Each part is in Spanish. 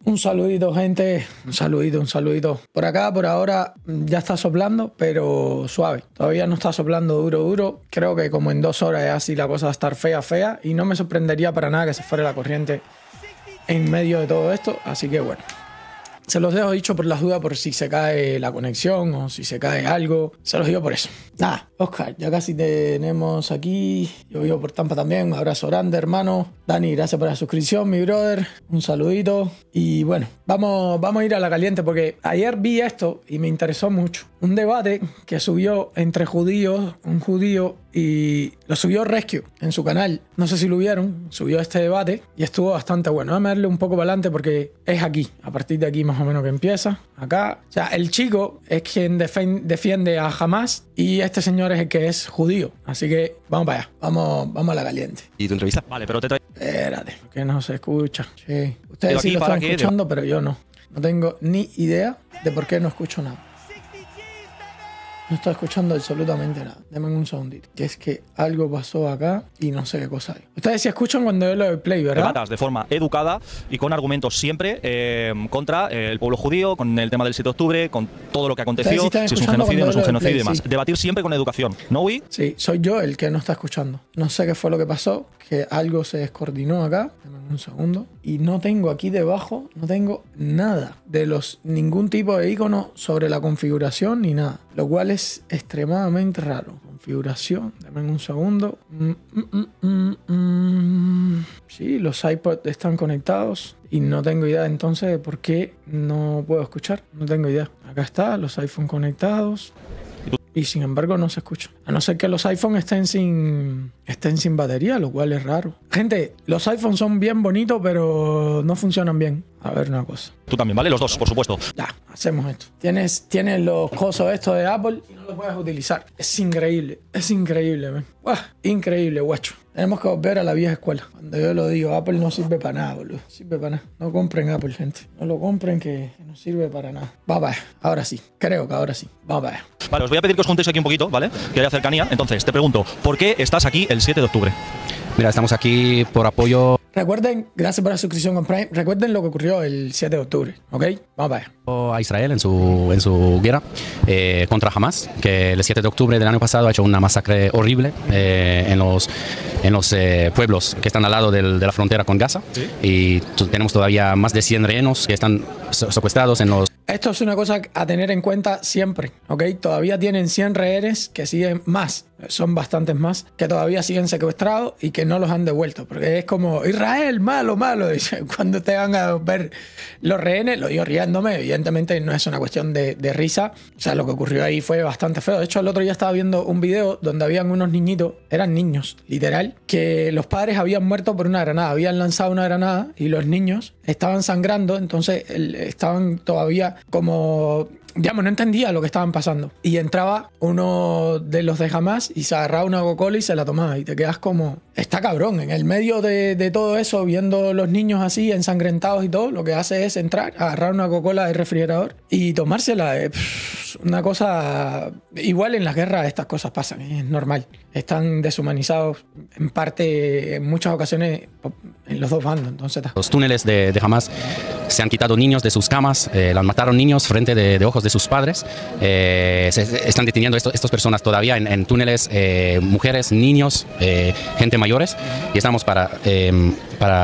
Un saludito, gente. Un saludito, un saludito. Por acá, por ahora, ya está soplando, pero suave. Todavía no está soplando duro, duro. Creo que como en 2 horas así la cosa va a estar fea, fea. Y no me sorprendería para nada que se fuera la corriente en medio de todo esto. Así que bueno. Se los dejo dicho por las dudas, por si se cae la conexión o si se cae algo. Se los digo por eso. Nada, Oscar, ya casi tenemos aquí. Yo vivo por Tampa también. Un abrazo grande, hermano. Dani, gracias por la suscripción, mi brother. Un saludito. Y bueno, vamos a ir a la caliente porque ayer vi esto y me interesó mucho. Un debate que subió entre judíos, un judío, y lo subió Rescue en su canal. No sé si lo vieron, subió este debate y estuvo bastante bueno. Vamos a darle un poco para adelante porque es aquí, a partir de aquí más o menos que empieza. Acá, o sea, el chico es quien defiende a Hamas y este señor es el que es judío. Así que vamos para allá, vamos a la caliente. ¿Y tu entrevista? Vale, pero Espérate, que no se escucha. Sí. Ustedes sí lo están escuchando, pero yo no. No tengo ni idea de por qué no escucho nada. No estoy escuchando absolutamente nada. Denme un segundito. Que es que algo pasó acá y no sé qué cosa hay. Ustedes sí escuchan cuando yo lo doy play, ¿verdad? Debatas de forma educada y con argumentos siempre contra el pueblo judío, con el tema del 7 de octubre, con todo lo que aconteció, si es un genocidio, no es un genocidio y demás. Sí. Debatir siempre con educación, ¿no, Wii? Sí, soy yo el que no está escuchando. No sé qué fue lo que pasó, que algo se descoordinó acá. Denme un segundo. Y no tengo aquí debajo, no tengo nada de ningún tipo de icono sobre la configuración ni nada. Lo cual es extremadamente raro. Configuración, dame un segundo. Sí, los iPods están conectados y no tengo idea entonces de por qué no puedo escuchar. No tengo idea. Acá está, los iPhones conectados. Y sin embargo no se escucha. A no ser que los iPhones estén sin batería, lo cual es raro. Gente, los iPhones son bien bonitos, pero no funcionan bien. A ver una cosa. Tú también, ¿vale? Los dos, por supuesto. Ya, hacemos esto. Tienes los cosos estos de Apple y no los puedes utilizar. Es increíble, man. ¡Uah! Increíble, guacho. Tenemos que volver a la vieja escuela. Cuando yo lo digo, Apple no sirve para nada, boludo. Sirve para nada. No compren Apple, gente. No lo compren que no sirve para nada. Vamos para allá. Ahora sí. Creo que ahora sí. Vamos para allá. Vale, os voy a pedir que os juntéis aquí un poquito, ¿vale? Que haya cercanía. Entonces, te pregunto, ¿por qué estás aquí el 7 de octubre? Mira, estamos aquí por apoyo Recuerden, gracias por la suscripción con Prime, recuerden lo que ocurrió el 7 de octubre, ¿ok? Vamos para allá. A Israel en su guerra contra Hamas, que el 7 de octubre del año pasado ha hecho una masacre horrible en los pueblos que están al lado de la frontera con Gaza. ¿Sí? Y tenemos todavía más de 100 rehenes que están secuestrados en los... Esto es una cosa a tener en cuenta siempre, ¿ok? Todavía tienen 100 rehenes que siguen más, son bastantes más, que todavía siguen secuestrados y que no los han devuelto, porque es como, Israel, malo, malo. Y cuando te van a ver los rehenes, lo digo riéndome, evidentemente no es una cuestión de risa, o sea, lo que ocurrió ahí fue bastante feo. De hecho, el otro día estaba viendo un video donde habían unos niñitos, eran niños, literal, que los padres habían muerto por una granada, habían lanzado una granada y los niños estaban sangrando, entonces estaban todavía como... digamos, no entendía lo que estaban pasando. Y entraba uno de los de Hamas y se agarraba una Coca-Cola y se la tomaba. Y te quedas como... Está cabrón. En el medio de todo eso, viendo los niños así, ensangrentados y todo, lo que hace es entrar, agarrar una Coca-Cola del refrigerador y tomársela. Una cosa... Igual en las guerras estas cosas pasan, es normal. Están deshumanizados en parte, en muchas ocasiones, en los dos bandos. Entonces, los túneles de Hamas se han quitado niños de sus camas, mataron niños frente de ojos de sus padres. Se están deteniendo estas personas todavía en túneles, mujeres, niños, gente mayores, y estamos para que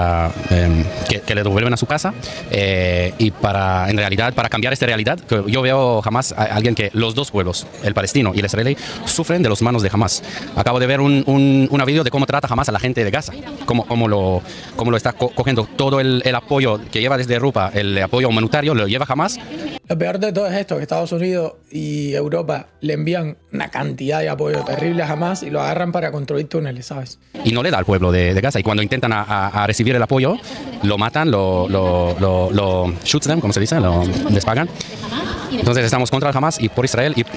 le devuelvan a su casa y en realidad, para cambiar esta realidad, que yo veo jamás a alguien que los dos pueblos, el palestino y el israelí, sufren de las manos de Hamas. Acabo de ver una video de cómo trata Hamas a la gente de Gaza, cómo lo está cogiendo todo el apoyo que lleva desde Europa, el apoyo humanitario, lo lleva Hamas. Lo peor de todo es esto, que Estados Unidos y Europa le envían una cantidad de apoyo terrible a Hamas y lo agarran para construir túneles, ¿sabes? Y no le da al pueblo de Gaza. Y cuando intentan a recibir el apoyo, lo matan, lo shoots them, como se dice, lo despagan. Entonces estamos contra el Hamas y por Israel. Y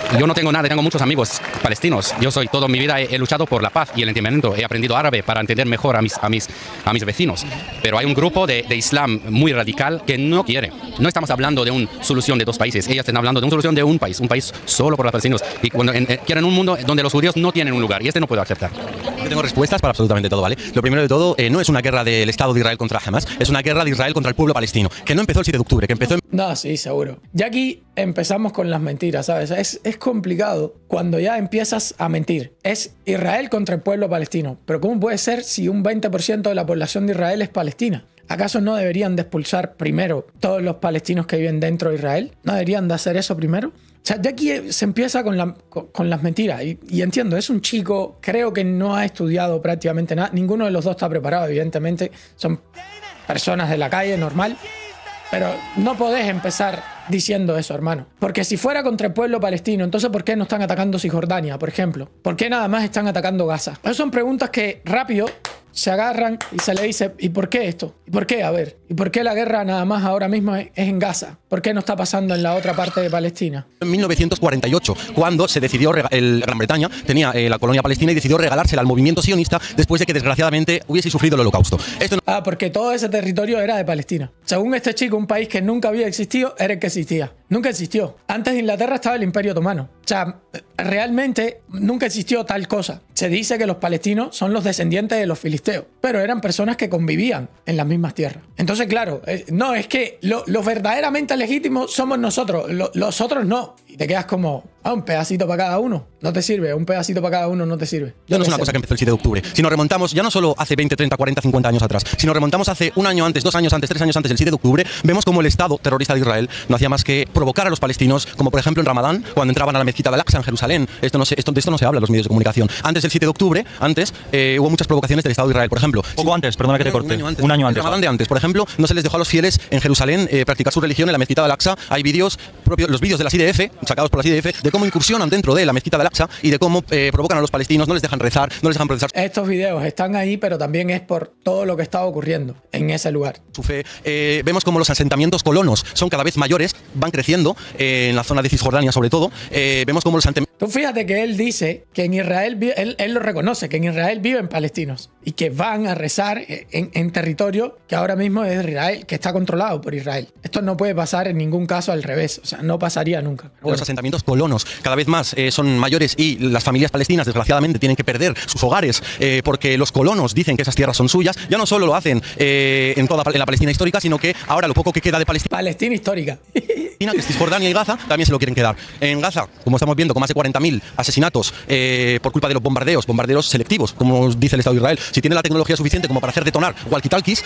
yo no tengo nada, tengo muchos amigos palestinos. Yo soy, toda mi vida he luchado por la paz y el entendimiento. He aprendido árabe para entender mejor a mis vecinos. Pero hay un grupo de islam muy radical que no quiere. No estamos hablando de una solución de dos países. Ellas están hablando de una solución de un país solo por los palestinos. Y cuando quieren un mundo donde los judíos no tienen un lugar. Y no puedo aceptar. Yo tengo respuestas para absolutamente todo, ¿vale? Lo primero de todo, no es una guerra del Estado de Israel contra Hamas, es una guerra de Israel contra el pueblo palestino, que no empezó el 7 de octubre, que empezó en... No, sí, seguro. Ya aquí empezamos con las mentiras, ¿sabes? Es complicado cuando ya empiezas a mentir. Es Israel contra el pueblo palestino. Pero ¿cómo puede ser si un 20% de la población de Israel es palestina? ¿Acaso no deberían de expulsar primero todos los palestinos que viven dentro de Israel? ¿No deberían de hacer eso primero? O sea, ya aquí se empieza con las mentiras. Y entiendo, es un chico, creo que no ha estudiado prácticamente nada. Ninguno de los dos está preparado, evidentemente. Son personas de la calle, normal. Pero no podés empezar diciendo eso, hermano. Porque si fuera contra el pueblo palestino, entonces ¿por qué no están atacando Cisjordania, por ejemplo? ¿Por qué nada más están atacando Gaza? Esas son preguntas que rápido se agarran y se le dice, ¿y por qué esto? ¿Y por qué? A ver, ¿y por qué la guerra nada más ahora mismo es en Gaza? ¿Por qué no está pasando en la otra parte de Palestina? En 1948, cuando se decidió, Gran Bretaña tenía la colonia palestina y decidió regalársela al movimiento sionista después de que desgraciadamente hubiese sufrido el holocausto. Porque todo ese territorio era de Palestina. Según este chico, un país que nunca había existido era el que existía. Nunca existió. Antes de Inglaterra estaba el Imperio Otomano. O sea, realmente nunca existió tal cosa. Se dice que los palestinos son los descendientes de los filisteos, pero eran personas que convivían en las mismas tierras. Entonces, claro, no, es que los verdaderamente legítimos somos nosotros, los otros no. Y te quedas como, un pedacito para cada uno. No te sirve, un pedacito para cada uno no te sirve. Ya no es una cosa que empezó el 7 de octubre. Si nos remontamos, ya no solo hace 20, 30, 40, 50 años atrás, si nos remontamos hace un año antes, 2 años antes, 3 años antes del 7 de octubre, vemos como el Estado terrorista de Israel no hacía más que provocar a los palestinos, como por ejemplo en Ramadán, cuando entraban a la mezquita de Al-Aqsa en Jerusalén. De esto no se habla en los medios de comunicación. Antes del 7 de octubre, hubo muchas provocaciones del Estado de Israel. Por ejemplo, poco antes, perdona que te corte. Un año antes. Ramadán de antes, por ejemplo, no se les dejó a los fieles en Jerusalén practicar su religión en la mezquita de Al-Aqsa. Hay vídeos, los vídeos de las IDF, sacados por las IDF, de cómo incursionan dentro de la mezquita de Al-Aqsa y de cómo provocan a los palestinos, no les dejan rezar, no les dejan procesar. Estos vídeos están ahí, pero también es por todo lo que estaba ocurriendo en ese lugar. Su fe. Vemos como los asentamientos colonos son cada vez mayores, van creciendo en la zona de Cisjordania sobre todo. Vemos como los asentamientos... Tú fíjate que él dice que en Israel, él lo reconoce, que en Israel viven palestinos y que van a rezar en territorio que ahora mismo es de Israel, que está controlado por Israel. Esto no puede pasar en ningún caso al revés, o sea, no pasaría nunca. Pero bueno. Los asentamientos colonos cada vez más son mayores y las familias palestinas desgraciadamente tienen que perder sus hogares porque los colonos dicen que esas tierras son suyas. Ya no solo lo hacen en la Palestina histórica, sino que ahora lo poco que queda de Palestina... Palestina histórica. Que es Cisjordania y Gaza, también se lo quieren quedar. En Gaza, como estamos viendo, con más de 40.000 asesinatos por culpa de los bombardeos selectivos, como dice el Estado de Israel. Si tiene la tecnología suficiente como para hacer detonar walkie-talkies,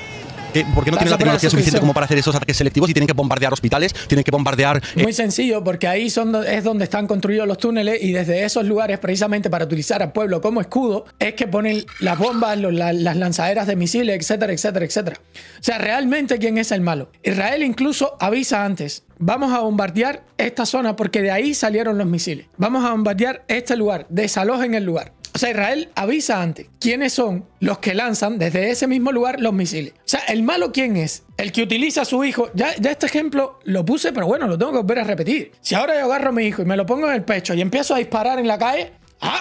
¿por qué no tiene la tecnología suficiente como para hacer esos ataques selectivos y tienen que bombardear hospitales, tienen que bombardear... Muy sencillo, porque ahí es donde están construidos los túneles y desde esos lugares, precisamente para utilizar al pueblo como escudo, es que ponen las bombas, las lanzaderas de misiles, etcétera, etcétera, etcétera. O sea, realmente, ¿quién es el malo? Israel incluso avisa antes. Vamos a bombardear esta zona porque de ahí salieron los misiles. Vamos a bombardear este lugar, desalojen el lugar. O sea, Israel avisa antes quiénes son los que lanzan desde ese mismo lugar los misiles. O sea, ¿el malo quién es? El que utiliza a su hijo. Ya este ejemplo lo puse, pero bueno, lo tengo que volver a repetir. Si ahora yo agarro a mi hijo y me lo pongo en el pecho y empiezo a disparar en la calle...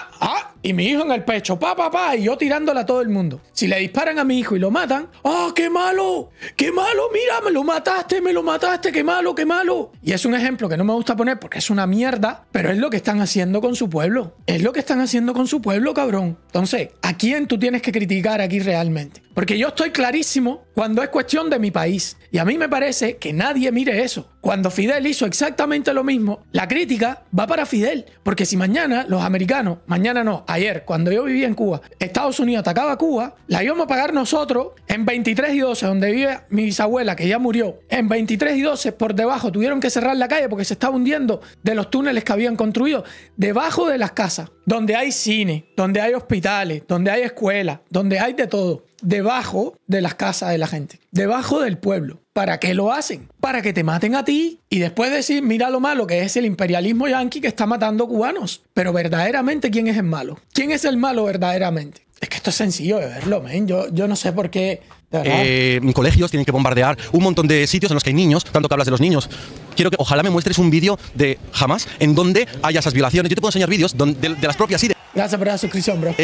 y mi hijo en el pecho, y yo tirándola a todo el mundo. Si le disparan a mi hijo y lo matan, qué malo, mira, me lo mataste, qué malo. Y es un ejemplo que no me gusta poner porque es una mierda, pero es lo que están haciendo con su pueblo. Es lo que están haciendo con su pueblo, cabrón. Entonces, ¿a quién tú tienes que criticar aquí realmente? Porque yo estoy clarísimo cuando es cuestión de mi país. Y a mí me parece que nadie mire eso. Cuando Fidel hizo exactamente lo mismo, la crítica va para Fidel. Porque si mañana los americanos, ayer, cuando yo vivía en Cuba, Estados Unidos atacaba a Cuba, la íbamos a pagar nosotros en 23 y 12, donde vive mi bisabuela, que ya murió. En 23 y 12, por debajo, tuvieron que cerrar la calle porque se estaba hundiendo de los túneles que habían construido debajo de las casas, donde hay cine, donde hay hospitales, donde hay escuelas, donde hay de todo. Debajo de las casas de la gente, debajo del pueblo. ¿Para qué lo hacen? Para que te maten a ti y después decir, mira lo malo que es el imperialismo yanqui que está matando cubanos. Pero verdaderamente, ¿quién es el malo? ¿Quién es el malo verdaderamente? Es que esto es sencillo de verlo, men. Yo no sé por qué. Colegios tienen que bombardear un montón de sitios en los que hay niños, tanto que hablas de los niños. Quiero que ojalá me muestres un vídeo de Hamas en donde haya esas violaciones. Yo te puedo enseñar vídeos de las propias IDF. Gracias por la suscripción, bro.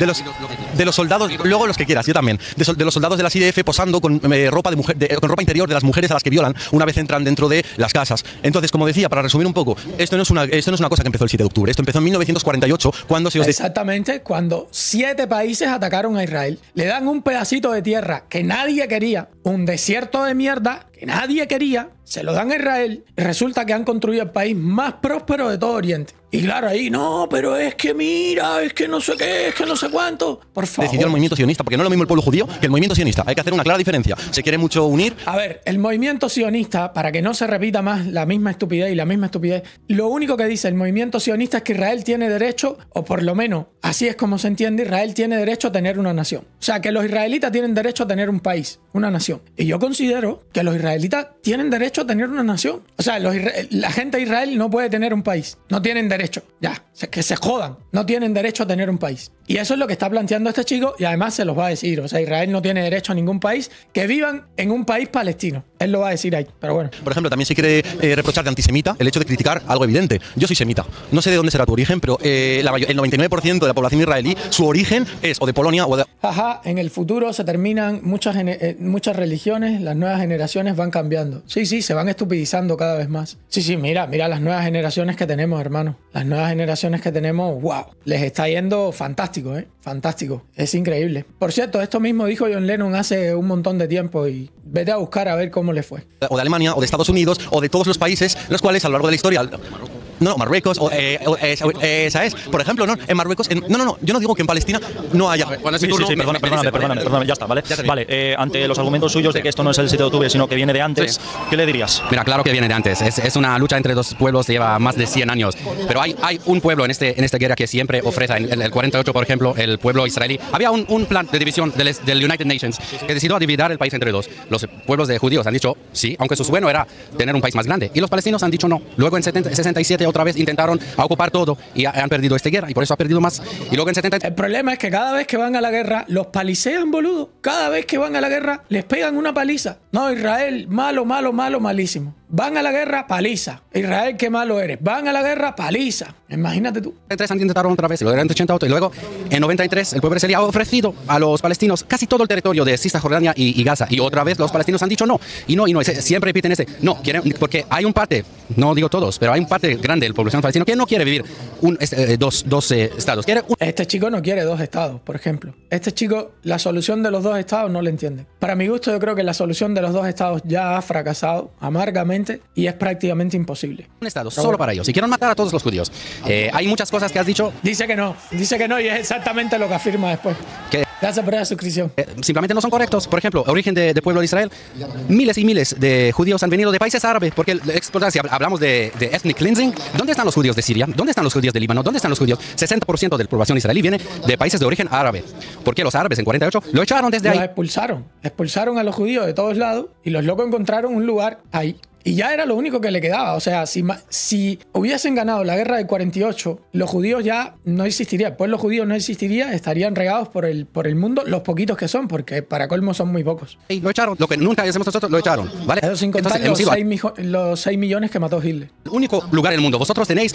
De los soldados, luego los que quieras, yo también. De los soldados de las IDF posando con ropa de mujer, con ropa interior de las mujeres a las que violan una vez entran dentro de las casas. Entonces, como decía, para resumir un poco, esto no es una cosa que empezó el 7 de octubre. Esto empezó en 1948, cuando se os... Exactamente, cuando 7 países atacaron a Israel. Le dan un pedacito de tierra que nadie quería, un desierto de mierda que nadie quería, se lo dan a Israel y resulta que han construido el país más próspero de todo Oriente. Y claro, ahí, no, pero es que mira, es que no sé qué, es que no sé cuánto. Por favor. Decidió el movimiento sionista, porque no es lo mismo el pueblo judío que el movimiento sionista. Hay que hacer una clara diferencia. Se quiere mucho unir. A ver, el movimiento sionista, para que no se repita más la misma estupidez y la misma estupidez, lo único que dice el movimiento sionista es que Israel tiene derecho, o por lo menos así es como se entiende, Israel tiene derecho a tener una nación. O sea, que los israelitas tienen derecho a tener un país, una nación. Y yo considero que los israelitas tienen derecho a tener una nación. O sea, la gente de Israel no puede tener un país. No tienen derecho. Ya, que se jodan. No tienen derecho a tener un país. Y eso es lo que está planteando este chico y además se los va a decir. O sea, Israel no tiene derecho a ningún país que vivan en un país palestino. Él lo va a decir ahí, pero bueno. Por ejemplo, también se quiere reprochar de antisemita el hecho de criticar algo evidente. Yo soy semita. No sé de dónde será tu origen, pero el 99% de la población israelí, su origen es o de Polonia o de... Ajá, en el futuro se terminan muchas religiones, las nuevas generaciones van cambiando. Sí, se van estupidizando cada vez más. Sí, mira las nuevas generaciones que tenemos, hermano. Las nuevas generaciones que tenemos, wow, les está yendo fantástico, fantástico. Es increíble. Por cierto, esto mismo dijo John Lennon hace un montón de tiempo y vete a buscar a ver cómo le fue. O de Alemania, o de Estados Unidos, o de todos los países, los cuales a lo largo de la historia... No, Marruecos, esa es. Por ejemplo, en Marruecos... No, yo no digo que en Palestina no haya... Perdóname, ya está, ¿vale? Vale, ante los argumentos suyos de que esto no es el 7 de octubre, sino que viene de antes, ¿qué le dirías? Mira, claro que viene de antes. Es una lucha entre dos pueblos que lleva más de 100 años. Pero hay un pueblo en esta guerra que siempre ofrece. En el 48, por ejemplo, el pueblo israelí. Había un plan de división del United Nations que decidió dividir el país entre dos. Los pueblos de judíos han dicho sí, aunque su sueño era tener un país más grande. Y los palestinos han dicho no. Luego en 67 otra vez intentaron ocupar todo y han perdido esta guerra y por eso ha perdido más. Y luego en 70... El problema es que cada vez que van a la guerra los palicean, boludo. Cada vez que van a la guerra les pegan una paliza. No, Israel, malo, malísimo. Van a la guerra, paliza. Israel, qué malo eres. Van a la guerra, paliza. Imagínate tú. En 93 intentaron otra vez, y luego en 88 y luego en 93 el pueblo israelí ha ofrecido a los palestinos casi todo el territorio de Cisjordania y Gaza. Y otra vez los palestinos han dicho no. Y siempre repiten no, quieren, porque hay un parte, no digo todos, pero hay un parte grande de la población palestina que no quiere vivir dos estados. Este chico no quiere 2 estados, por ejemplo. Este chico, la solución de los 2 estados no le entiende. Para mi gusto, yo creo que la solución de los 2 estados ya ha fracasado amargamente y es prácticamente imposible. Un estado solo para ellos y quieren matar a todos los judíos. Hay muchas cosas que has dicho. Dice que no y es exactamente lo que afirma después. Gracias por la suscripción. Simplemente no son correctos. Por ejemplo, origen de pueblo de Israel. Miles y miles de judíos han venido de países árabes porque si hablamos de ethnic cleansing, ¿dónde están los judíos de Siria? ¿Dónde están los judíos de Líbano? ¿Dónde están los judíos? 60% de la población israelí viene de países de origen árabe. Porque los árabes en 48 lo echaron desde ahí. Los expulsaron a los judíos de todos lados y los locos encontraron un lugar ahí. Y ya era lo único que le quedaba. O sea, si hubiesen ganado la guerra del 48, los judíos ya no existirían. El pueblo judío no existiría, estarían regados por el mundo, los poquitos que son, porque para colmo son muy pocos. Y lo echaron. Lo que nunca hacemos nosotros, lo echaron. ¿Vale? Eso sin contar los 6 millones que mató Hitler. El único lugar en el mundo. Vosotros tenéis,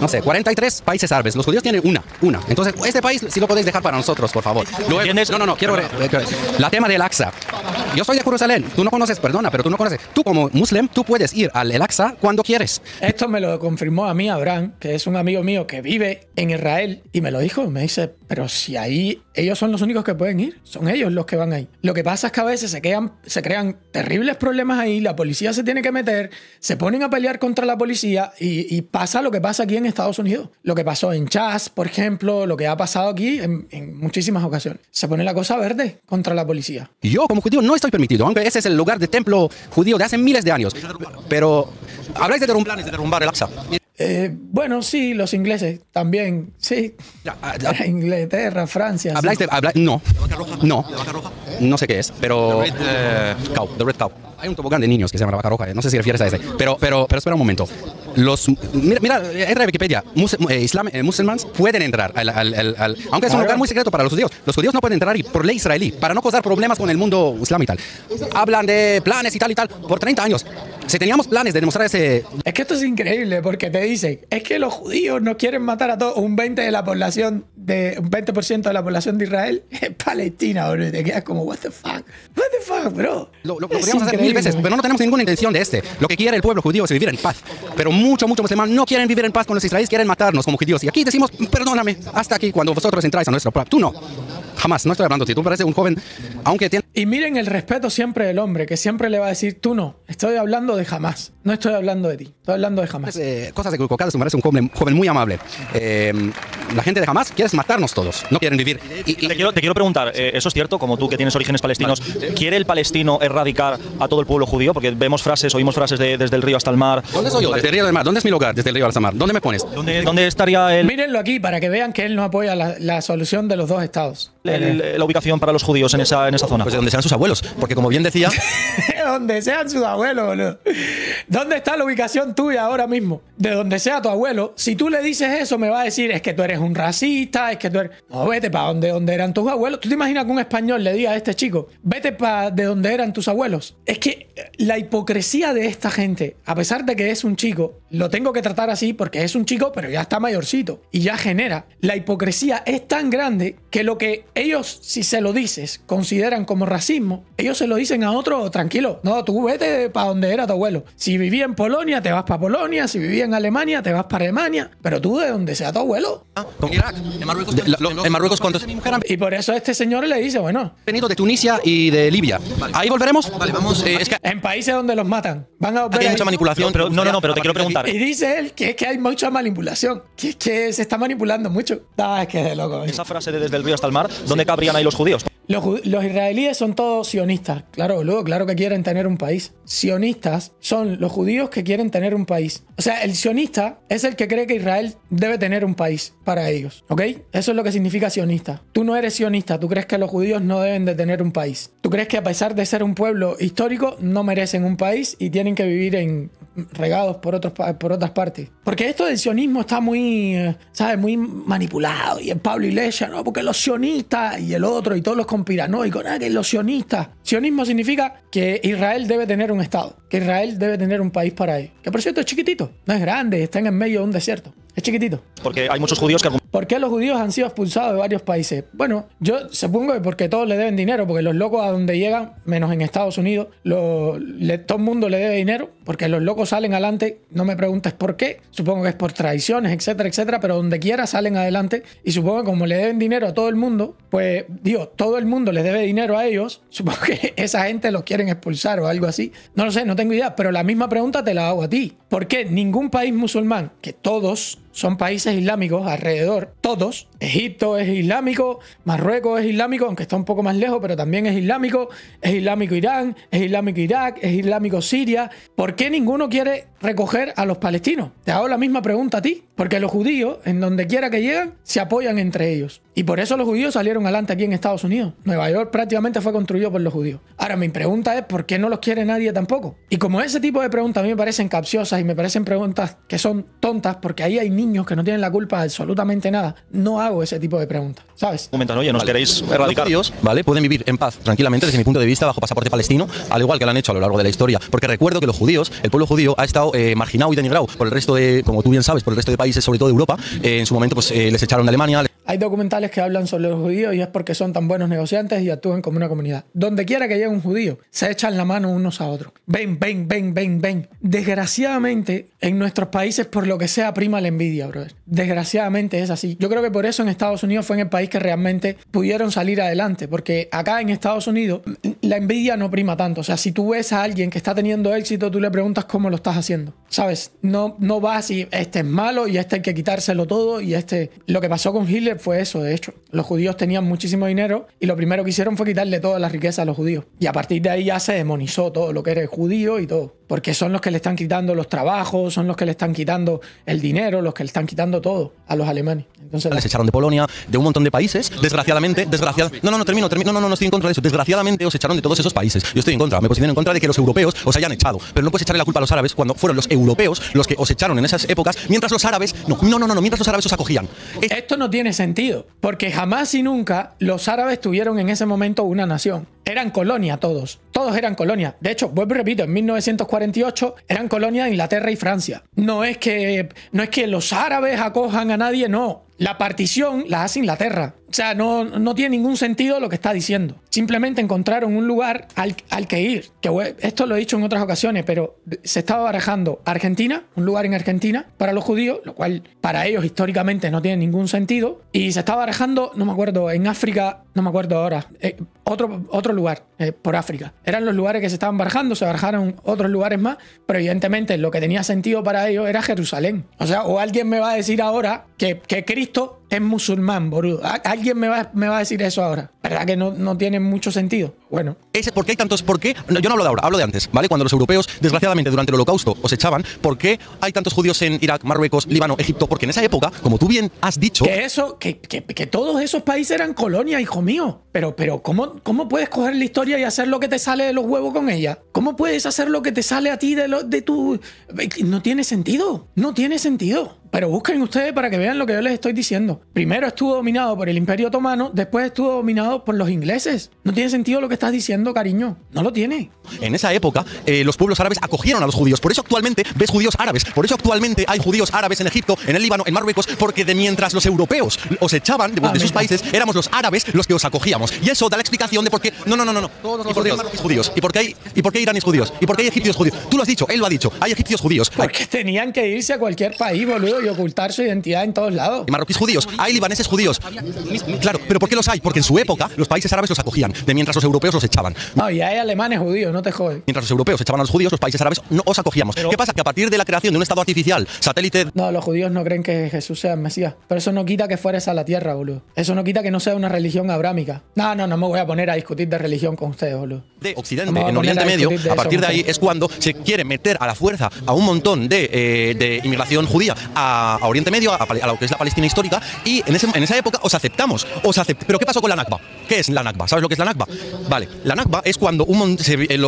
43 países árabes. Los judíos tienen una. Entonces, este país, si lo podéis dejar para nosotros, por favor. Luego, quiero ver. La tema del Aqsa. Yo soy de Jerusalén. Tú no conoces, perdona, pero tú no conoces. Tú como musulmán, tú puedes ir al Aqsa cuando quieres. Esto me lo confirmó a mí Abraham, que es un amigo mío que vive en Israel, y me lo dijo. Me dice, pero si ahí ellos son los únicos que pueden ir, son ellos los que van ahí. Lo que pasa es que a veces se crean terribles problemas ahí, la policía se tiene que meter, se ponen a pelear contra la policía y pasa lo que pasa aquí en Estados Unidos. Lo que pasó en Chas, por ejemplo, lo que ha pasado aquí en muchísimas ocasiones. Se pone la cosa verde contra la policía. Yo como judío no estoy permitido, aunque ese es el lugar de templo judío de hace miles de años. Pero habláis de derrumbar el Aqsa. Bueno, sí, los ingleses también, sí. Inglaterra, Francia. ¿Habláis sí. No. No sé qué es, pero... The Red Cow. Hay un tobogán de niños que se llama la Vaca Roja. No sé si refieres a ese. Pero espera un momento. Mira, entra a Wikipedia, musulmanes pueden entrar, aunque es un lugar muy secreto para los judíos. Los judíos no pueden entrar por ley israelí, para no causar problemas con el mundo islámico y tal. Hablan de planes y tal, por 30 años. Si teníamos planes de demostrar ese... Es que esto es increíble porque te dicen, es que los judíos no quieren matar a todos, un 20% de la población de Israel es Palestina, bro. Y te quedas como, what the fuck, bro. Lo podríamos hacer 1000 veces, pero no tenemos ninguna intención de Lo que quiere el pueblo judío es vivir en paz. Pero muchos musulmanes no quieren vivir en paz con los israelíes, quieren matarnos como judíos. Y aquí decimos, perdóname, hasta aquí, cuando vosotros entráis a nuestro pueblo. Tú no. Jamás, no estoy hablando de ti. Tú pareces un joven, aunque tiene... Y miren el respeto siempre del hombre, que siempre le va a decir, tú no. Estoy hablando de jamás. No estoy hablando de ti. Estoy hablando de jamás. Cosas de Caucaso, me parece un joven muy amable. La gente de Hamas quiere matarnos todos. No quieren vivir. Te quiero preguntar, ¿eso es cierto? Como tú que tienes orígenes palestinos, ¿quiere el palestino erradicar a todo el pueblo judío? Porque oímos frases desde el río hasta el mar. ¿Dónde soy yo? Desde el río al mar. ¿Dónde es mi lugar? Desde el río al mar. ¿Dónde me pones? ¿Dónde estaría el...? Mírenlo aquí para que vean que él no apoya la solución de los dos estados. La ubicación para los judíos en esa zona. Pues de donde sean sus abuelos, porque como bien decía... Donde sean sus abuelos, boludo. ¿Dónde está la ubicación tuya ahora mismo? De donde sea tu abuelo. Si tú le dices eso, me va a decir, es que tú eres un racista, es que tú eres... No, vete para donde eran tus abuelos. ¿Tú te imaginas que un español le diga a este chico, vete para de donde eran tus abuelos? Es que la hipocresía de esta gente, a pesar de que es un chico, lo tengo que tratar así porque es un chico, pero ya está mayorcito y ya genera. La hipocresía es tan grande que lo que ellos, si se lo dices, consideran como racismo, ellos se lo dicen a otro, tranquilo, no, tú vete para donde era tu abuelo. Si vivía en Polonia, te vas para Polonia. Si vivía en Alemania, te vas para Alemania. Pero tú de donde sea tu abuelo. Con Irak. En Marruecos, ¿cuántos? Y por eso este señor le dice, bueno... Venido de Tunisia y de Libia. Vale. Ahí volveremos. Vale, vamos. Es que en países donde los matan. Van a volver. Aquí hay mucha manipulación. Pero te quiero preguntar. Y dice él que es que hay mucha manipulación. Que es que se está manipulando mucho. Es que es de loco. Esa frase de desde el río hasta el mar, ¿dónde cabrían ahí los judíos? Los israelíes son todos sionistas. Claro, boludo, claro que quieren tener un país. Sionistas son los judíos que quieren tener un país. O sea, el sionista es el que cree que Israel debe tener un país para ellos. ¿Ok? Eso es lo que significa sionista. Tú no eres sionista. Tú crees que los judíos no deben de tener un país. Tú crees que a pesar de ser un pueblo histórico, no merecen un país y tienen que vivir regados por otras partes. Porque esto del sionismo está muy, ¿sabes? Muy manipulado. Y el Pablo Iglesias, ¿no? Porque los sionistas y el otro y todos los conspiranoicos, que los sionistas. Sionismo significa que Israel debe tener un estado, que Israel debe tener un país para ellos. Que por cierto es chiquitito, no es grande, están en medio de un desierto. Es chiquitito. Porque hay muchos judíos que... ¿Por qué los judíos han sido expulsados de varios países? Bueno, yo supongo que porque todos le deben dinero, porque los locos a donde llegan, menos en Estados Unidos, todo el mundo le debe dinero, porque los locos salen adelante, no me preguntes por qué, supongo que es por tradiciones, etcétera, etcétera, pero donde quiera salen adelante y supongo que como le deben dinero a todo el mundo, pues digo, todo el mundo les debe dinero a ellos, supongo que esa gente los quieren expulsar o algo así. No lo sé, no tengo idea, pero la misma pregunta te la hago a ti. ¿Por qué ningún país musulmán, que todos son países islámicos alrededor, todos, Egipto es islámico, Marruecos es islámico, aunque está un poco más lejos, pero también es islámico Irán, es islámico Irak, es islámico Siria? ¿Por qué ninguno quiere recoger a los palestinos? Te hago la misma pregunta a ti, porque los judíos, en donde quiera que llegan, se apoyan entre ellos. Y por eso los judíos salieron adelante aquí en Estados Unidos. Nueva York prácticamente fue construido por los judíos. Ahora, mi pregunta es, ¿por qué no los quiere nadie tampoco? Y como ese tipo de preguntas a mí me parecen capciosas y me parecen preguntas que son tontas, porque ahí hay niños que no tienen la culpa de absolutamente nada, no hago ese tipo de preguntas, ¿sabes? Comentan, oye, ¿nos queréis erradicar? Los judíos, ¿vale? Pueden vivir en paz tranquilamente, desde mi punto de vista, bajo pasaporte palestino, al igual que lo han hecho a lo largo de la historia. Porque recuerdo que los judíos, el pueblo judío, ha estado marginado y denigrado por el resto de, como tú bien sabes, por el resto de países, sobre todo de Europa. En su momento, pues les echaron de Alemania. Hay documentales que hablan sobre los judíos y es porque son tan buenos negociantes y actúan como una comunidad. Donde quiera que llegue un judío, se echan la mano unos a otros. Ven. Desgraciadamente, en nuestros países, por lo que sea, prima la envidia, brother. Desgraciadamente es así. Yo creo que por eso en Estados Unidos fue en el país que realmente pudieron salir adelante. Porque acá en Estados Unidos, la envidia no prima tanto. O sea, si tú ves a alguien que está teniendo éxito, tú le preguntas cómo lo estás haciendo. ¿Sabes? No vas y este es malo y este hay que quitárselo todo y este... Lo que pasó con Hitler fue eso, de hecho. Los judíos tenían muchísimo dinero y lo primero que hicieron fue quitarle toda la riqueza a los judíos. Y a partir de ahí ya se demonizó todo lo que era judío y todo. porque son los que le están quitando los trabajos, son los que le están quitando el dinero, los que le están quitando todo a los alemanes. Entonces, les echaron de Polonia, de un montón de países. Desgraciadamente, no estoy en contra de eso. Desgraciadamente os echaron de todos esos países. Yo estoy en contra, me posiciono en contra de que los europeos os hayan echado. Pero no puedes echarle la culpa a los árabes cuando fueron los europeos los que os echaron en esas épocas, mientras los árabes, mientras los árabes os acogían. Esto no tiene sentido, porque jamás y nunca los árabes tuvieron en ese momento una nación. Eran colonia todos eran colonia. De hecho, vuelvo y repito, en 1948 eran colonia de Inglaterra y Francia. No es que los árabes acojan a nadie, no. La partición la hace Inglaterra. O sea, no tiene ningún sentido lo que está diciendo. Simplemente encontraron un lugar al que ir. Esto lo he dicho en otras ocasiones, pero se estaba barajando Argentina, un lugar en Argentina para los judíos, lo cual para ellos históricamente no tiene ningún sentido. Y se estaba barajando, no me acuerdo, en África, no me acuerdo ahora, otro lugar por África. Eran los lugares que se estaban barajando, se barajaron otros lugares más, pero evidentemente lo que tenía sentido para ellos era Jerusalén. O sea, o alguien me va a decir ahora que Cristo es musulmán, boludo. Alguien me va a decir eso ahora. ¿Verdad que no tiene mucho sentido? Bueno. ¿Por qué hay tantos? ¿Por qué? No, yo no hablo de ahora, hablo de antes, ¿vale? Cuando los europeos, desgraciadamente, durante el Holocausto os echaban, ¿por qué hay tantos judíos en Irak, Marruecos, Líbano, Egipto? Porque en esa época, como tú bien has dicho... Que todos esos países eran colonia, hijo mío. Pero ¿cómo puedes coger la historia y hacer lo que te sale de los huevos con ella? ¿Cómo puedes hacer lo que te sale a ti de tu... No tiene sentido. No tiene sentido. Pero busquen ustedes para que vean lo que yo les estoy diciendo. Primero estuvo dominado por el Imperio Otomano, después estuvo dominado por los ingleses. No tiene sentido lo que estás diciendo, cariño. No lo tiene. En esa época, los pueblos árabes acogieron a los judíos. Por eso actualmente ves judíos árabes. Por eso actualmente hay judíos árabes en Egipto, en el Líbano, en Marruecos, porque mientras los europeos os echaban de sus países, éramos los árabes los que os acogíamos. Y eso da la explicación de por qué... No. Todos los judíos. ¿Y por qué hay iraníes judíos? ¿Y por qué hay egipcios judíos? Tú lo has dicho, él lo ha dicho. Hay egipcios judíos. Porque tenían que irse a cualquier país, boludo, y ocultar su identidad en todos lados. Hay marroquíes judíos, hay libaneses judíos. Claro, pero ¿por qué los hay? Porque en su época los países árabes los acogían, mientras los europeos los echaban. No, y hay alemanes judíos, no te jodes. Mientras los europeos echaban a los judíos, los países árabes no os acogíamos. ¿Qué pasa? Que a partir de la creación de un estado artificial, satélite... No, los judíos no creen que Jesús sea el Mesías. Pero eso no quita que fueres a la tierra, boludo. Eso no quita que no sea una religión abrámica. No me voy a poner a discutir de religión con ustedes, boludo. De Occidente, en Oriente Medio, a partir de ahí es cuando se quiere meter a la fuerza a un montón de inmigración judía a Oriente Medio, a lo que es la Palestina histórica, y en esa época os aceptamos. Pero ¿qué pasó con la Nakba? ¿Qué es la Nakba? ¿Sabes lo que es la Nakba? Vale, la Nakba es cuando un montón...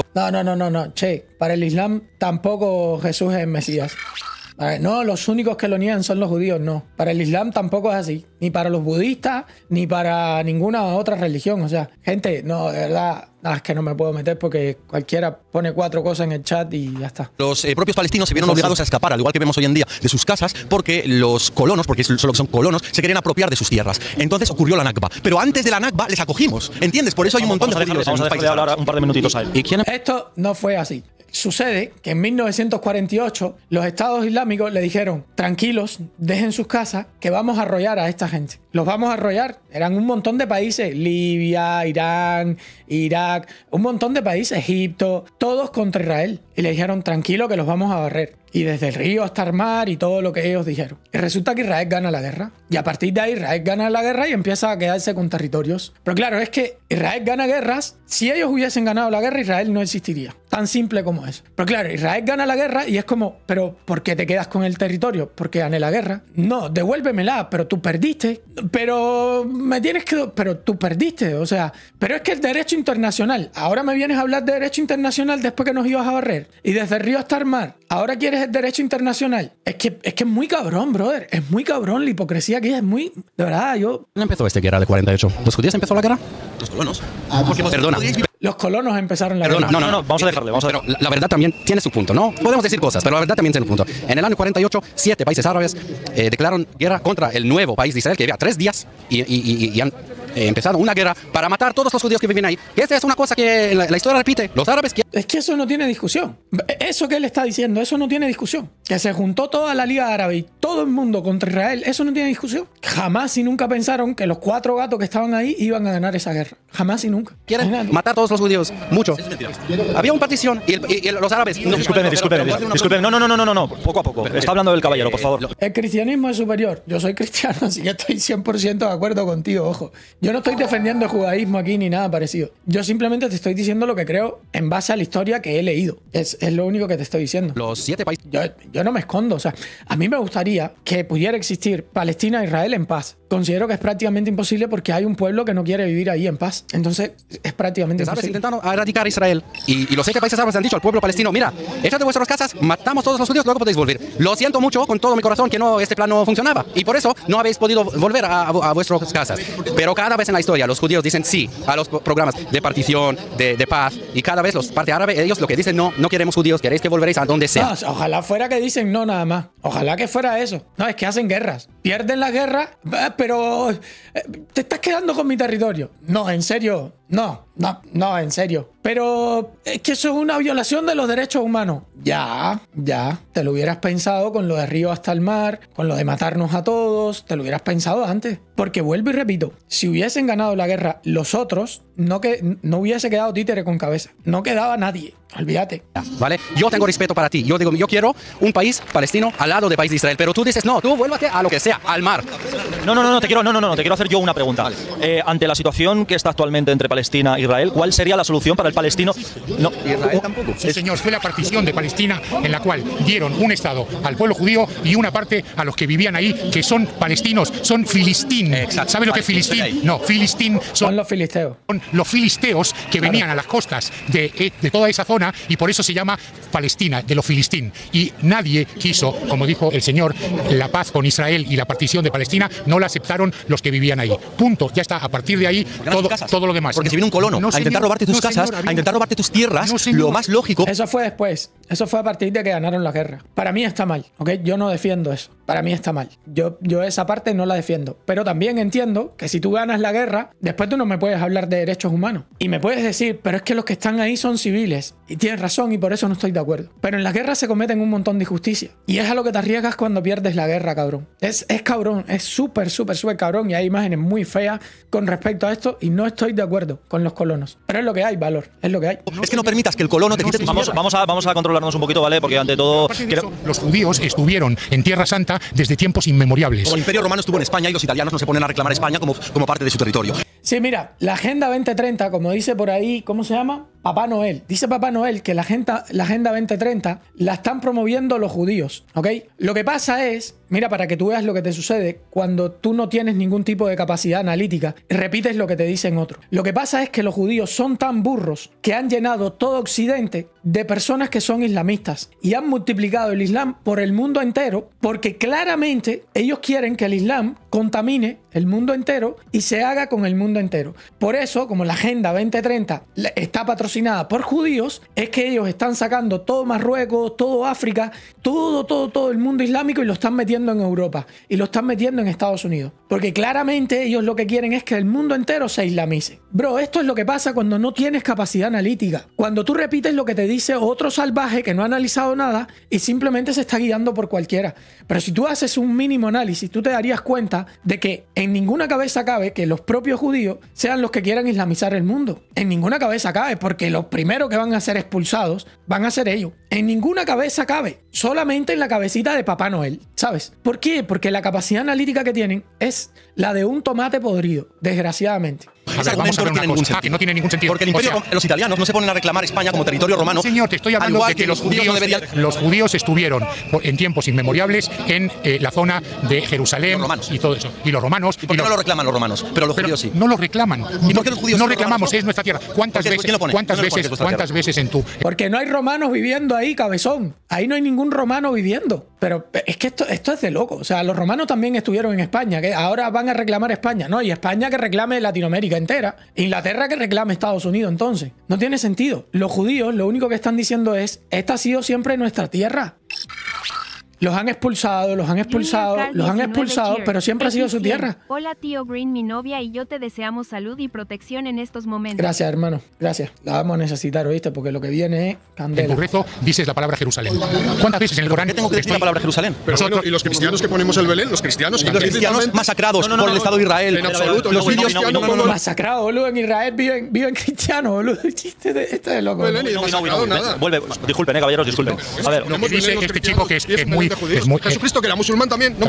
No. Che, para el Islam tampoco Jesús es el Mesías. No, los únicos que lo niegan son los judíos, no. Para el Islam tampoco es así. Ni para los budistas, ni para ninguna otra religión. O sea, gente, no, de verdad, es que no me puedo meter porque cualquiera pone 4 cosas en el chat y ya está. Los propios palestinos se vieron obligados a escapar, al igual que vemos hoy en día, de sus casas, porque los colonos, porque solo son colonos, se querían apropiar de sus tierras. Entonces ocurrió la Nakba. Pero antes de la Nakba les acogimos, ¿entiendes? Por eso hay un montón de judíos. Vamos a dejarle hablar un par de minutitos a él. Esto no fue así. Sucede que en 1948 los estados islámicos le dijeron: tranquilos, dejen sus casas, que vamos a arrollar a esta gente. Los vamos a arrollar. Eran un montón de países: Libia, Irán, Irak, un montón de países, Egipto, todos contra Israel. Y le dijeron: tranquilo, que los vamos a barrer. Y desde el río hasta el mar y todo lo que ellos dijeron. Y resulta que Israel gana la guerra. Y a partir de ahí Israel gana la guerra y empieza a quedarse con territorios. Pero claro, es que Israel gana guerras. Si ellos hubiesen ganado la guerra, Israel no existiría. Tan simple como eso. Pero claro, Israel gana la guerra y es como: ¿pero por qué te quedas con el territorio? Porque gané la guerra. No, devuélvemela, pero tú perdiste. Pero me tienes que... Pero tú perdiste, o sea... Pero es que el derecho internacional... Ahora me vienes a hablar de derecho internacional después que nos ibas a barrer. Y desde el río hasta el mar. Ahora quieres el derecho internacional. Es que es muy cabrón, brother. Es muy cabrón la hipocresía que es muy... De verdad, yo... ¿Cuándo empezó esta guerra de 48? ¿Los judíos empezó la guerra? Los colonos. Perdona. Los colonos empezaron la guerra. No, vamos a dejarle. Pero la verdad también tiene su punto, ¿no? Podemos decir cosas, pero la verdad también tiene un punto. En el año 48, 7 países árabes declararon guerra contra el nuevo país de Israel, que lleva 3 días, y han empezado una guerra para matar a todos los judíos que viven ahí. Esa es una cosa que la historia repite. Los árabes... Es que eso no tiene discusión. Eso que él está diciendo, eso no tiene discusión. que se juntó toda la Liga Árabe y todo el mundo contra Israel, eso no tiene discusión. Jamás y nunca pensaron que los 4 gatos que estaban ahí iban a ganar esa guerra. Jamás y nunca. Quieren matar a todos los judíos. Mucho. Había una partición y los árabes... Discúlpeme. No. Poco a poco. Está hablando del caballero, por favor. El cristianismo es superior. Yo soy cristiano, así que estoy 100% de acuerdo contigo, ojo. Yo no estoy defendiendo el judaísmo aquí ni nada parecido. Yo simplemente te estoy diciendo lo que creo en base a la historia que he leído. Es lo único que te estoy diciendo. Los 7 países... Yo no me escondo. O sea, a mí me gustaría que pudiera existir Palestina e Israel en paz. Considero que es prácticamente imposible porque hay un pueblo que no quiere vivir ahí en paz. Entonces, es prácticamente imposible. Intentaron erradicar a Israel. Y los 7 países árabes han dicho al pueblo palestino, mira, echad de vuestras casas, matamos todos los judíos, luego podéis volver. Lo siento mucho con todo mi corazón que este plan no funcionaba. Y por eso no habéis podido volver a vuestras casas. Pero cada vez en la historia los judíos dicen sí a los programas de partición, de paz. Y cada vez los parte árabe, ellos lo que dicen, no queremos judíos, queréis que volveréis a donde sea. No, ojalá fuera que dicen no nada más. Ojalá que fuera eso. No, es que hacen guerras. Pierden las guerras, pero te estás quedando con mi territorio. No, en serio. No, en serio. Pero es que eso es una violación de los derechos humanos. Ya. Te lo hubieras pensado con lo de río hasta el mar, con lo de matarnos a todos. Te lo hubieras pensado antes. Porque vuelvo y repito, si hubiesen ganado la guerra los otros, no hubiese quedado títere con cabeza. No quedaba nadie. Olvídate. ¿Vale? Yo tengo respeto para ti. Yo digo, yo quiero un país palestino al lado del país de Israel. Pero tú dices, no, tú vuélvate a lo que sea, al mar. No, te quiero hacer yo una pregunta. Vale. Ante la situación que está actualmente entre Palestina e Israel, ¿cuál sería la solución para el palestino? No, Israel tampoco. Sí, señor, fue la partición de Palestina en la cual dieron un estado al pueblo judío y una parte a los que vivían ahí, que son palestinos, son filistín. ¿Sabes lo que es filistín? No, filistín son los filisteos. Son los filisteos que venían a las costas de toda esa zona y por eso se llama Palestina, de los filistín. Y nadie quiso, como dijo el señor, la paz con Israel y la partición de Palestina, no la aceptaron los que vivían ahí. Punto, ya está. A partir de ahí, todo lo demás. Porque si viene un colono a intentar robarte tus casas, a intentar robarte tus tierras, lo más lógico... Eso fue después. Eso fue a partir de que ganaron la guerra. Para mí está mal, ¿ok? Yo no defiendo eso. Para mí está mal. Yo esa parte no la defiendo. Pero también entiendo que si tú ganas la guerra, después tú no me puedes hablar de derechos humanos. Y me puedes decir, pero es que los que están ahí son civiles. Y tienes razón y por eso no estoy de acuerdo. Pero en las guerras se cometen un montón de injusticias. Y es a lo que te arriesgas cuando pierdes la guerra, cabrón. Es cabrón. Es súper cabrón. Y hay imágenes muy feas con respecto a esto. Y no estoy de acuerdo con los colonos. Pero es lo que hay, valor. Es lo que hay. Es que no permitas que el colono te quite tus tierras. Vamos a controlarnos un poquito, ¿vale? Porque ante todo... Los judíos estuvieron en Tierra Santa desde tiempos inmemoriales. Como el Imperio Romano estuvo en España y los italianos no se ponen a reclamar España como parte de su territorio. Sí, mira, la Agenda 2030, como dice por ahí, ¿cómo se llama? Papá Noel. Dice Papá Noel que la Agenda 2030 la están promoviendo los judíos, ¿ok? Lo que pasa es, mira, para que tú veas lo que te sucede cuando tú no tienes ningún tipo de capacidad analítica y repites lo que te dicen otros. Lo que pasa es que los judíos son tan burros que han llenado todo Occidente de personas que son islamistas y han multiplicado el Islam por el mundo entero porque claramente ellos quieren que el Islam contamine el mundo entero y se haga con el mundo entero. Por eso, como la Agenda 2030 está patrocinada por judíos, es que ellos están sacando todo Marruecos, todo África, todo el mundo islámico y lo están metiendo en Europa y lo están metiendo en Estados Unidos. Porque claramente ellos lo que quieren es que el mundo entero se islamice. Bro, esto es lo que pasa cuando no tienes capacidad analítica. Cuando tú repites lo que te dice otro salvaje que no ha analizado nada y simplemente se está guiando por cualquiera. Pero si tú haces un mínimo análisis, tú te darías cuenta de que en ninguna cabeza cabe que los propios judíos sean los que quieran islamizar el mundo. En ninguna cabeza cabe, porque los primeros que van a ser expulsados van a ser ellos. En ninguna cabeza cabe, solamente en la cabecita de Papá Noel, ¿sabes? ¿Por qué? Porque la capacidad analítica que tienen es la de un tomate podrido, desgraciadamente. A ver, vamos a ver una cosa, que no tiene ningún sentido. Porque el imperio, los italianos no se ponen a reclamar España como territorio romano. Señor, te estoy hablando de que los judíos estuvieron en tiempos inmemorables en la zona de Jerusalén y todo eso. Y los romanos... ¿Y por qué no lo reclaman los romanos? Pero los judíos sí. No lo reclaman. ¿Y por qué los judíos no reclamamos? Es nuestra tierra. ¿Cuántas veces en tu...? Porque no hay romanos viviendo ahí, cabezón. Ahí no hay ningún romano viviendo. Pero es que esto es de loco. O sea, los romanos también estuvieron en España, que ahora van a reclamar España. No, y España que reclame Latinoamérica entera. Inglaterra que reclame Estados Unidos, entonces. No tiene sentido. Los judíos lo único que están diciendo es, esta ha sido siempre nuestra tierra. Los han expulsado, pero siempre ha sido su tierra. Hola tío Green, mi novia y yo te deseamos salud y protección en estos momentos. Gracias, hermano, gracias. La vamos a necesitar, ¿oíste? Porque lo que viene es candela. En tu rezo dices la palabra Jerusalén. ¿Cuántas veces en el Corán? ¿Qué tengo que decir la palabra Jerusalén? Pero bueno, y los cristianos que ponemos el Belén, los cristianos masacrados por el Estado de Israel. En absoluto. Los vídeos masacrados, boludo, en Israel viven cristianos, boludo. Esto es loco. Vuelve, disculpen, caballeros, disculpen. A ver, lo que dice este chico que es muy... Jesucristo, que era musulmán también, ¿no?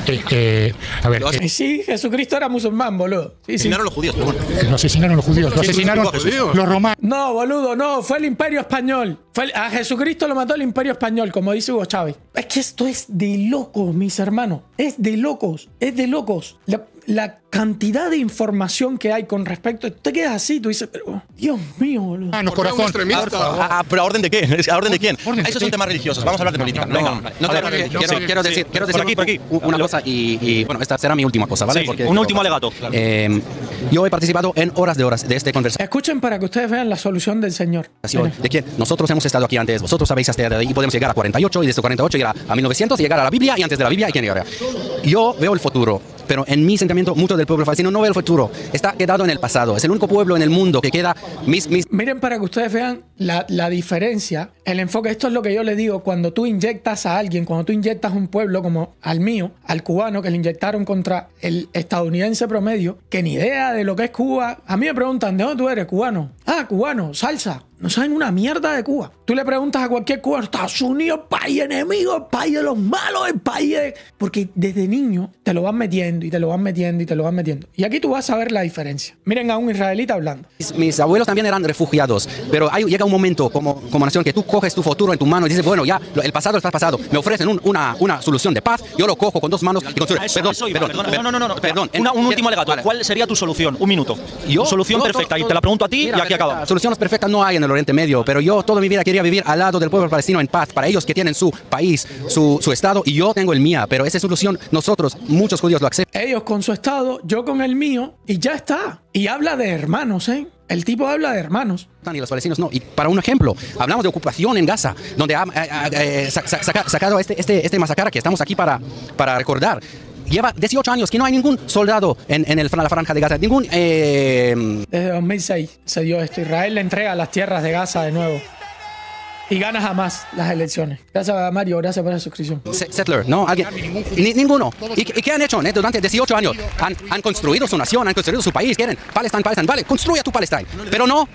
A ver... Sí, Jesucristo era musulmán, boludo. Sí. Asesinaron los judíos, pero bueno. Lo asesinaron los judíos, lo asesinaron los romanos. No, boludo, no, fue el Imperio Español. A Jesucristo lo mató el Imperio Español, como dice Hugo Chávez. Es que esto es de locos, mis hermanos. Es de locos. La cantidad de información que hay con respecto... Te quedas así, tú dices, pero Dios mío, boludo. Corazón. ¿Pero a orden de qué? ¿A orden de quién? Esos son temas religiosos. Vamos a hablar de política. Quiero decir por aquí. una cosa y bueno, esta será mi última cosa, ¿vale? Sí, un último alegato. Yo he participado en horas de este conversación. Escuchen para que ustedes vean la solución del Señor. De que nosotros hemos estado aquí antes, vosotros habéis estado ahí, podemos llegar a 48 y desde 48 llegar a 1900 y llegar a la Biblia y antes de la Biblia hay quien llegar. Yo veo el futuro, pero en mi sentimiento mucho del pueblo palestino no ve el futuro, está quedado en el pasado, es el único pueblo en el mundo que queda... Miren para que ustedes vean la diferencia, el enfoque. Esto es lo que yo les digo, cuando tú inyectas a alguien, cuando tú inyectas un pueblo como al mío, al cubano, que le inyectaron contra el estadounidense promedio, que ni idea de lo que es Cuba. A mí me preguntan, ¿de dónde tú eres? Cubano. Ah, cubano, salsa. No saben una mierda de Cuba. Tú le preguntas a cualquier cubano, Estados Unidos, país enemigo, el país de los malos, el país de... Porque desde niño te lo van metiendo y te lo van metiendo y te lo van metiendo. Y aquí tú vas a ver la diferencia. Miren a un israelita hablando. Mis abuelos también eran refugiados, pero llega un momento como nación que tú coges tu futuro en tu mano y dices, bueno, ya, el pasado está pasado. Me ofrecen una solución de paz, yo lo cojo con dos manos y construyo. Perdón. Un último alegato. Vale. ¿Cuál sería tu solución? Un minuto. Solución perfecta. Y te la pregunto a ti y aquí acabamos. Soluciones perfectas no hay en el Oriente Medio, pero yo toda mi vida quería vivir al lado del pueblo palestino en paz, para ellos que tienen su país, su estado, y yo tengo el mío, pero esa solución nosotros, muchos judíos lo aceptan. Ellos con su estado, yo con el mío, y ya está. Y habla de hermanos, ¿eh? El tipo habla de hermanos. Y los palestinos no. Y para un ejemplo, hablamos de ocupación en Gaza, donde ha sacado este masacre que estamos aquí para recordar. Lleva 18 años que no hay ningún soldado en la franja de Gaza. Desde 2006 se dio esto. Israel le entrega las tierras de Gaza de nuevo. Y gana jamás las elecciones. Gracias a Mario, gracias por la suscripción. Settler, ¿no? Ninguno. ¿Y qué han hecho? Durante 18 años han construido su nación, han construido su país. Quieren Palestine. Vale, construye tu Palestine. Pero no.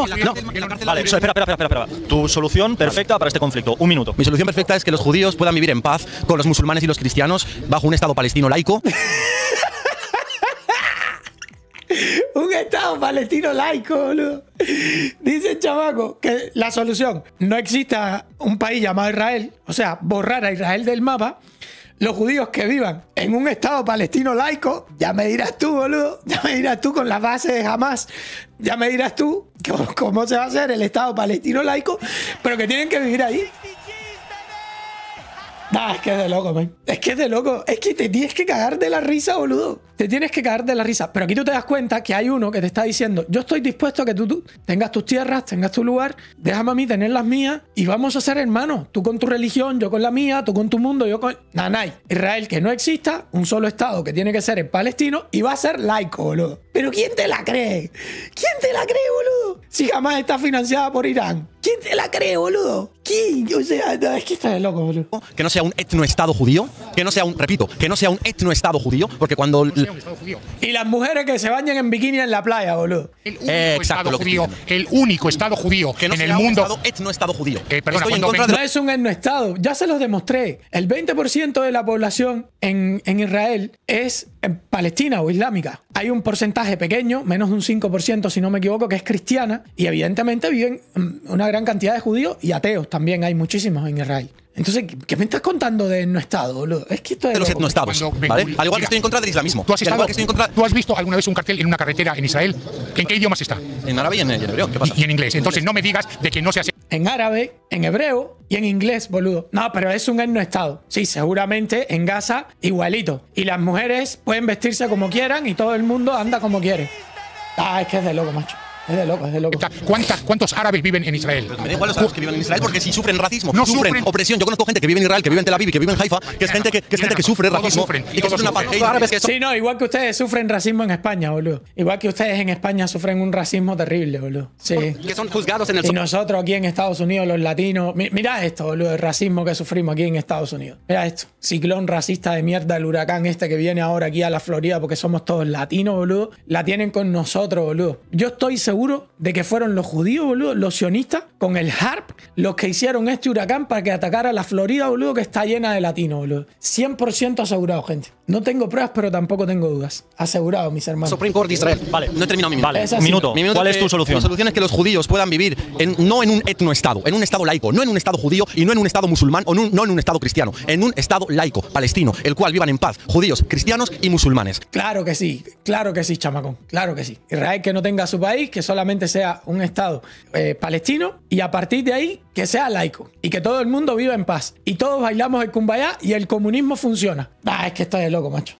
Vale, espera. Tu solución perfecta para este conflicto. Un minuto. Mi solución perfecta es que los judíos puedan vivir en paz con los musulmanes y los cristianos bajo un Estado palestino laico. Un Estado palestino laico, boludo. Dice el chamaco que la solución: no exista un país llamado Israel, o sea, borrar a Israel del mapa. Los judíos que vivan en un Estado palestino laico, ya me dirás tú, boludo, ya me dirás tú con las bases de Hamas, ya me dirás tú cómo se va a hacer el Estado palestino laico, pero que tienen que vivir ahí. Nah, es que es de loco, man. Es que es de loco. Es que te tienes que cagar de la risa, boludo. Te tienes que cagar de la risa. Pero aquí tú te das cuenta que hay uno que te está diciendo: yo estoy dispuesto a que tú tengas tus tierras, tengas tu lugar, déjame a mí tener las mías y vamos a ser hermanos. Tú con tu religión, yo con la mía, tú con tu mundo, yo con... Nanay. Israel, que no exista un solo Estado que tiene que ser el palestino y va a ser laico, boludo. Pero ¿quién te la cree? ¿Quién te la cree, boludo? Si jamás está financiada por Irán. ¿Quién te la cree, boludo? ¿Quién? O sea, no, es que está de loco, boludo. Que no sea un etnoestado judío, que no sea un etnoestado judío, porque cuando... Y las mujeres que se bañan en bikini en la playa, boludo. El único Estado judío que no en sea el mundo. Un etnoestado judío. No es un etnoestado, ya se los demostré. El 20% de la población en Israel es palestina o islámica. Hay un porcentaje pequeño, menos de un 5% si no me equivoco, que es cristiana, y evidentemente viven una gran cantidad de judíos y ateos también, hay muchísimos en Israel. Entonces, ¿qué me estás contando de etnoestado, boludo? Es que esto es de los etnoestados, ¿vale? Al igual que estoy en contra del islamismo. ¿Tú has visto alguna vez un cartel en una carretera en Israel? ¿En qué idiomas está? En árabe y en hebreo. ¿Qué pasa? Y en inglés. Entonces no me digas de que no se hace. En árabe, en hebreo y en inglés, boludo. No, pero es un etnoestado. Sí, seguramente en Gaza igualito. Y las mujeres pueden vestirse como quieran y todo el mundo anda como quiere. Ah, es que es de loco, macho. Es de loco, es de loco. ¿Cuántos árabes viven en Israel? Me da igual los árabes que viven en Israel porque si sufren racismo, no sufren opresión. Yo conozco gente que vive en Israel, que vive en Tel Aviv y que vive en Haifa, que es gente que sufre racismo y que sufren apartheid. Sí, no, igual que ustedes sufren racismo en España, boludo. Igual que ustedes en España sufren un racismo terrible, boludo. Sí. Que son juzgados en el... Y nosotros aquí en Estados Unidos, los latinos... Mira esto, boludo, el racismo que sufrimos aquí en Estados Unidos. Mira esto. Ciclón racista de mierda, el huracán este que viene ahora aquí a la Florida porque somos todos latinos, boludo. La tienen con nosotros, boludo. Yo estoy seguro de que fueron los judíos, boludo, los sionistas, con el HARP, los que hicieron este huracán para que atacara la Florida, boludo, que está llena de latinos, boludo. 100% asegurado, gente. No tengo pruebas, pero tampoco tengo dudas. Asegurado, mis hermanos. Supreme Court de Israel. Vale, no he terminado mi minuto. Vale, un minuto. ¿Cuál es tu solución? La solución es que los judíos puedan vivir no en un etnoestado, en un estado laico, no en un estado judío y no en un estado musulmán o no en un estado cristiano, en un estado laico, palestino, el cual vivan en paz judíos, cristianos y musulmanes. Claro que sí, chamacón, claro que sí. Israel que no tenga su país, que solamente sea un estado palestino y a partir de ahí que sea laico y que todo el mundo viva en paz y todos bailamos el kumbaya y el comunismo funciona. Es que estoy de loco, macho.